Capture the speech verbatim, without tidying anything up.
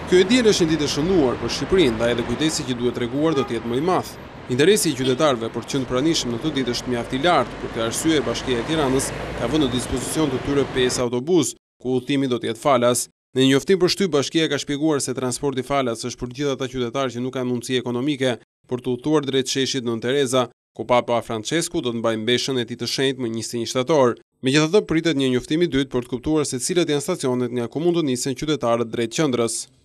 Kjo e diel është një ditë e shënuar për Shqipërinë, ndaj edhe kujdesi që duhet treguar do të jetë më i madh. Interesi i qytetarëve për të qenë pranishëm në këtë ditë është mjaft i lartë, për këtë arsye Bashkia e Tiranës ka vënë në dispozicion të tyre pesë autobus, ku udhëtimi do të jetë falas. Në një njoftim për shtyp, Bashkia ka shpjeguar se transporti falas është për gjithë ata qytetarë që nuk kanë mundësi ekonomike për të udhëtuar drejt sheshit Nën Tereza, ku Papa Francesku do të mbajë mbeshën e tij të shenjtë më njëzet e një shtator. Megjithatë, pritet një njoftim i dytë për të kuptuar se cilat janë stacionet nga ku mund të nisen qytetarët drejt qendrës.